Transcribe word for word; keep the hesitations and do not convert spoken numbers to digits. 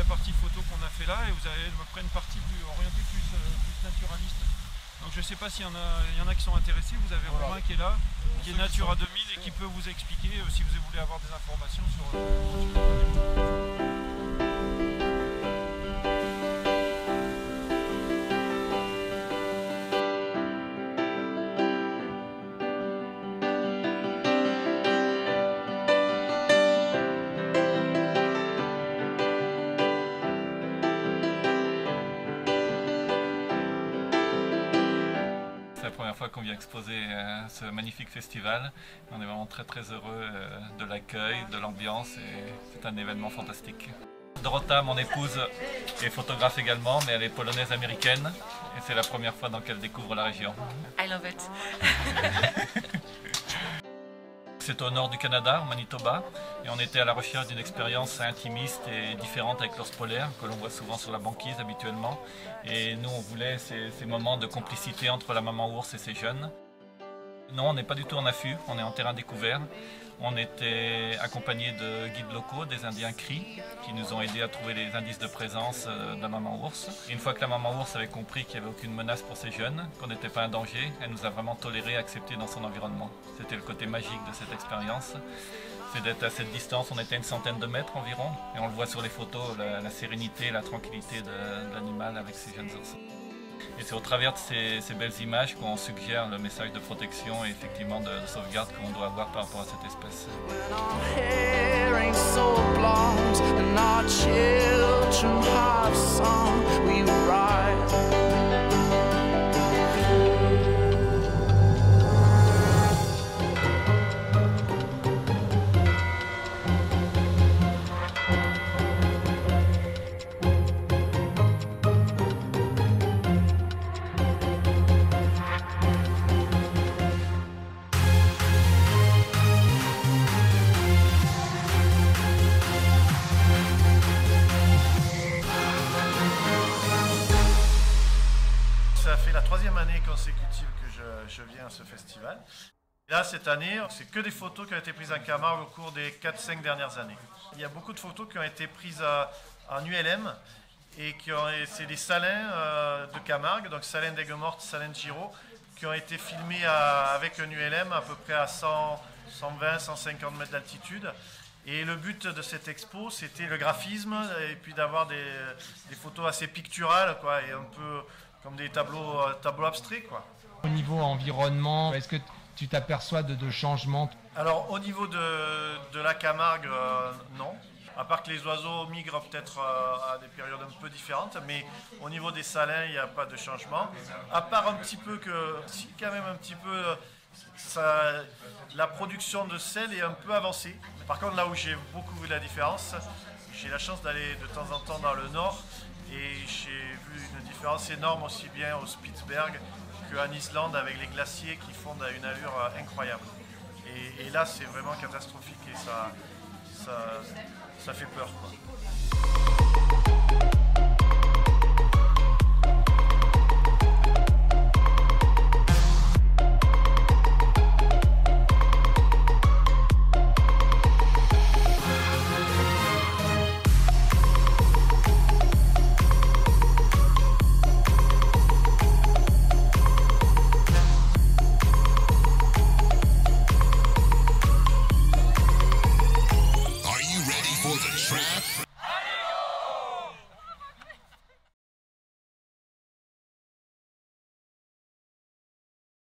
partie photo qu'on a fait là et vous avez après une partie plus orientée plus, euh, plus naturaliste. Donc je ne sais pas s'il y, y en a qui sont intéressés, vous avez voilà. Romain qui est là, qui est Natura deux mille et qui peut vous expliquer euh, si vous voulez avoir des informations sur... Euh, C'est la première fois qu'on vient exposer euh, ce magnifique festival. On est vraiment très très heureux euh, de l'accueil, de l'ambiance et c'est un événement fantastique. Dorota, mon épouse, est photographe également, mais elle est polonaise-américaine et c'est la première fois donc qu'elle découvre la région. I love it. C'est au nord du Canada, au Manitoba, et on était à la recherche d'une expérience intimiste et différente avec l'ours polaire, que l'on voit souvent sur la banquise habituellement. Et nous, on voulait ces, ces moments de complicité entre la maman ours et ses jeunes. Non, on n'est pas du tout en affût, on est en terrain découvert. On était accompagnés de guides locaux, des Indiens Cris, qui nous ont aidés à trouver les indices de présence de la maman ours. Et une fois que la maman ours avait compris qu'il n'y avait aucune menace pour ses jeunes, qu'on n'était pas un danger, elle nous a vraiment tolérés et acceptés dans son environnement. C'était le côté magique de cette expérience. C'est d'être à cette distance, on était à une centaine de mètres environ, et on le voit sur les photos, la, la sérénité, la tranquillité de, de l'animal avec ses jeunes ours. Et c'est au travers de ces, ces belles images qu'on suggère le message de protection et effectivement de, de sauvegarde qu'on doit avoir par rapport à cette espèce. Ça fait la troisième année consécutive que je, je viens à ce festival. Et là, cette année, c'est que des photos qui ont été prises en Camargue au cours des quatre cinq dernières années. Il y a beaucoup de photos qui ont été prises à, en U L M et c'est des salins euh, de Camargue, donc salins d'Aigues-Mortes, salins de Giraud, qui ont été filmés à, avec un U L M à peu près à cent, cent vingt, cent cinquante mètres d'altitude. Et le but de cette expo, c'était le graphisme et puis d'avoir des, des photos assez picturales, quoi, et un peu comme des tableaux, euh, tableaux abstraits, quoi. Au niveau environnement, est-ce que tu t'aperçois de, de changements? Alors au niveau de, de la Camargue, euh, non. À part que les oiseaux migrent peut-être euh, à des périodes un peu différentes, mais au niveau des salins, il n'y a pas de changement. À part un petit peu que, si quand même un petit peu, ça, la production de sel est un peu avancée. Par contre, là où j'ai beaucoup vu la différence, j'ai la chance d'aller de temps en temps dans le nord et j'ai vu une différence énorme aussi bien au Spitzberg qu'en Islande avec les glaciers qui fondent à une allure incroyable. Et, et là, c'est vraiment catastrophique et ça, ça, ça fait peur, quoi.